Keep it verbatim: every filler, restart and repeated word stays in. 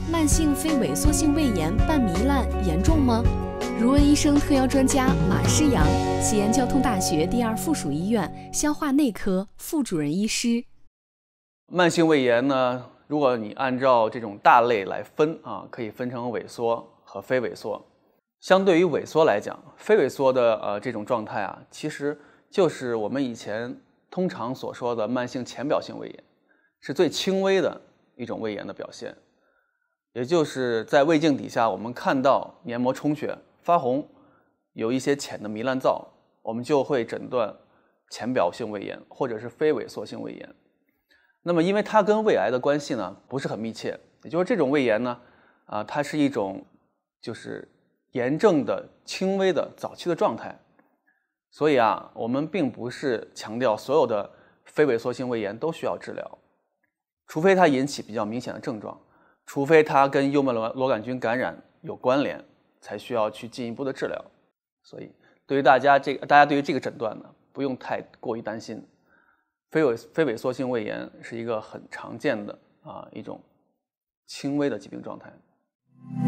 慢性非萎缩性胃炎伴糜烂严重吗？如恩医生特邀专家马诗阳，西安交通大学第二附属医院消化内科副主任医师。 慢性胃炎呢，如果你按照这种大类来分啊，可以分成萎缩和非萎缩。相对于萎缩来讲，非萎缩的呃这种状态啊，其实就是我们以前通常所说的慢性浅表性胃炎，是最轻微的一种胃炎的表现。也就是在胃镜底下，我们看到黏膜充血、发红，有一些浅的糜烂灶，我们就会诊断浅表性胃炎或者是非萎缩性胃炎。那么，因为它跟胃癌的关系呢不是很密切，也就是这种胃炎呢，啊，它是一种就是炎症的轻微的早期的状态，所以啊，我们并不是强调所有的非萎缩性胃炎都需要治疗，除非它引起比较明显的症状。除非它跟幽门螺杆菌感染有关联，才需要去进一步的治疗。所以，对于大家这个，大家对于这个诊断呢，不用太过于担心。非萎非萎缩性胃炎是一个很常见的啊一种轻微的疾病状态。